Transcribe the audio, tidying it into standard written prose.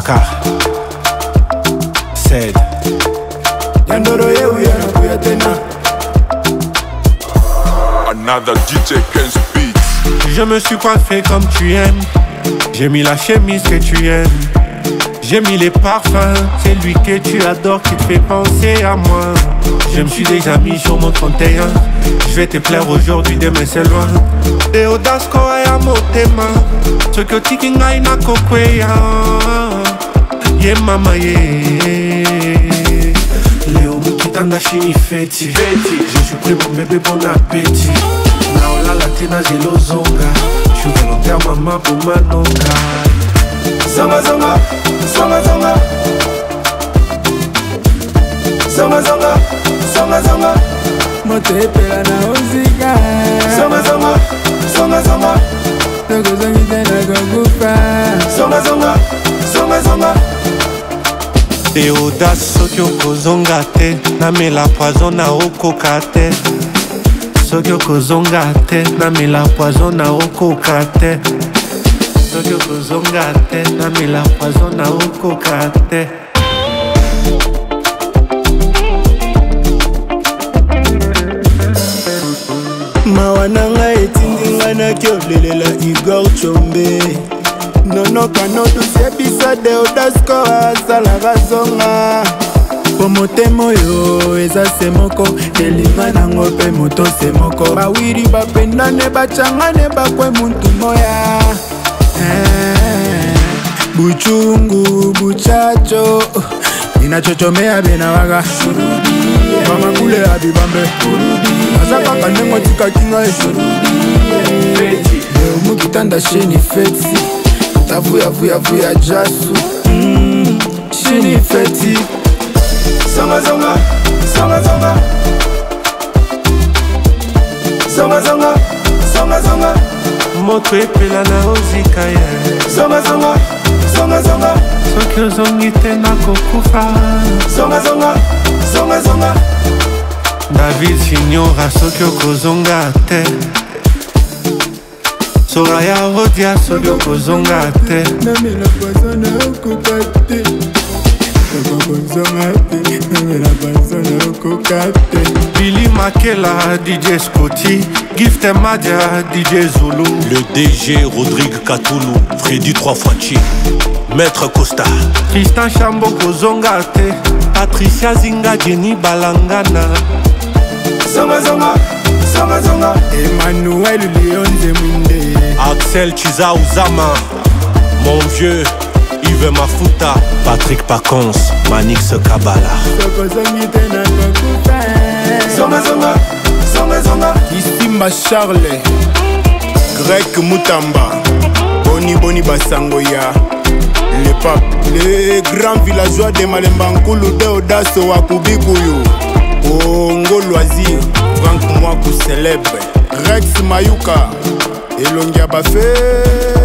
Dakar. Said. Another DJ Ken's Beats. Je me suis coiffé comme tu aimes. J'ai mis la chemise que tu aimes. J'ai mis les parfums, c'est lui que tu adores qui te fait penser à moi. Je me suis déjà mis sur mon 31. Je vais te plaire aujourd'hui, demain c'est loin. Et audace quoi ya motema. Ce que tiki ngai na kokweya. Ye mama ye. Léo Mukitanda shini feti. Je suis prêt mon bébé, bon appétit. Naola latina zelozonga. Je suis volontaire maman pour manonga. Zonga zonga, zonga zonga. Zonga zonga, zonga zonga. Moto epela na ozika. Zonga zonga, zonga zonga. Toko zongi tena kokufa. Zonga zonga, zonga zonga. Et audace soki okozonga te. Namela poison na okoka te. Soki okozonga te. Namela poison na okoka te. Soki okozonga te. Namela poison na okoka te. Mawananga etindinga na kyolelela Igor Chombe. Nono kanoto sepisa de Odasko asalaka zonga. Po motema oyo eza se moko. Elinga nango pe moto se moko. Bawiri bapendane bachangane bakwe muntu moya. Buchungu buchacho. Ninachochomea bena waga. Mama kule abibambe. Azaka kanengo tika kinga Leo Mukitanda sheni feti. Tavuya vuya vuya jasu. Sheni feti. Zonga zonga, zonga zonga. Zonga zonga, zonga zonga. Moto epela na ozika ye. Zonga zonga, zonga zonga. Soki ozongi te na kokufa. Zonga zonga, zonga zonga. David Signora soki okozonga te. Soraya Rodia soki okozonga te. Namela poison na okoka te. Namela poison na okoka te. Billy Makela, DJ Scotty, Gift Madia, DJ Zulu. Le DG Rodrigue Katoulou, Freddy 3 fois Chi, Maître Costa, Tristan Chambo kozonga te. Patricia Zinga, Jenny Balangana. Zonga zonga, zonga zonga. Emmanuel Léon Zemwinde. Axel Chiza Ouzama, mon vieux Yves Mafuta, Patrick Pacons, Manix Kabala. Soko zongi tena kokufa. Zonga zonga, zonga zonga. Kisimba Charles, Grec Mutamba, Boni Boni Basango ya le pape, les grands villageois de Malembankulu de Odaso Wakubikuyu. Ongo Loisir, Franck Mwaku célèbre, Rex Mayuka, Elongia Bafé.